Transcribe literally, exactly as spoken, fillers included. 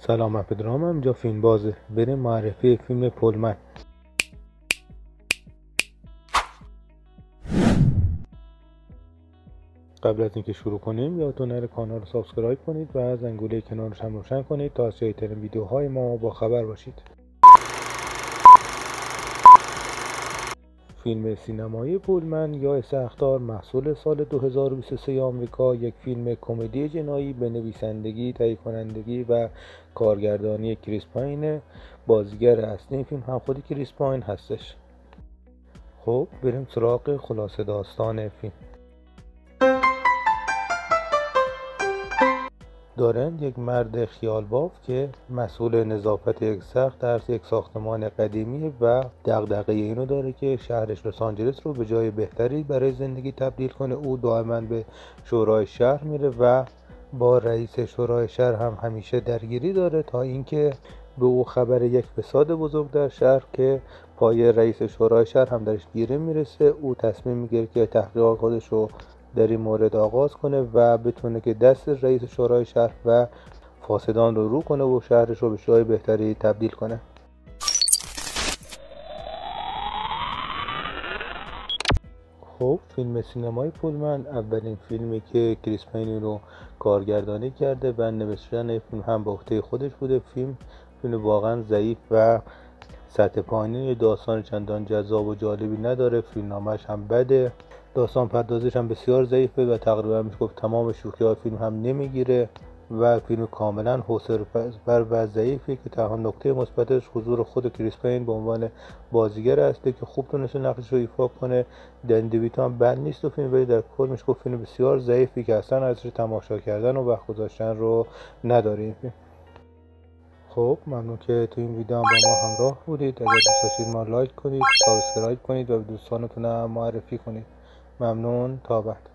سلام، من پدرام، اینجا فیلم بازه. بریم معرفی فیلم پولمن. قبل از اینکه شروع کنیم یادتون نره کانال رو سابسکرایب کنید و زنگوله کنارش هم روشن کنید تا از جدیدترین ویدیوهای ما با خبر باشید. فیلم سینمایی پولمن یا سختار محصول سال دو هزار و بیست و سه آمریکا، یک فیلم کمدی جنایی به نویسندگی، تهیه کنندگی و کارگردانی کریس پاین، بازیگر اصلی این فیلم هم خود کریس پاین هستش. خب بریم سراغ خلاصه داستان فیلم. دارن یک مرد خیالباف که مسئول نظافت یک سقف در یک ساختمان قدیمی و دغدغه اینو داره که شهرش لس آنجلس رو به جای بهتری برای زندگی تبدیل کنه. او دائما به شورای شهر میره و با رئیس شورای شهر هم همیشه درگیری داره تا اینکه به او خبر یک فساد بزرگ در شهر که پای رئیس شورای شهر هم درش گیره میرسه. او تصمیم میگیره که تحقیقات خودش رو در این مورد آغاز کنه و بتونه که دست رئیس شورای شهر و فاسدان رو رو کنه و شهرش رو به جای بهتری تبدیل کنه. خب فیلم سینمایی پولمن اولین فیلمی که کریس پاین رو کارگردانی کرده و نوشتن فیلم هم به عهده خودش بوده. فیلم فیلم واقعا ضعیف و سطح پایینی، داستان چندان جذاب و جالبی نداره، فیلمنامه‌اش هم بده، داستان پردازش هم بسیار ضعیفه و تقریبا میشه گفت تمام شوخی‌های فیلم هم نمیگیره و فیلم کاملا حوصله‌پر و ضعیفی که تنها نکته مثبتش حضور خود کریس پاین به عنوان بازیگر هسته که خوب تونسته نقشش رو ایفا کنه. دن دیویتو هم بد نیست و فیلم، ولی در کل میشه گفت فیلم بسیار ضعیفی که اصلا ارزش تماشا کردن و وقت گذاشتن رو نداره این فیلم. خب ممنون که تو این ویدیو هم با ما همراه بودید. اگر دوست داشتید ما لایک کنید، سابسکرایب کنید و به دوستانتون هم معرفی کنید. ممنون، تا بعد.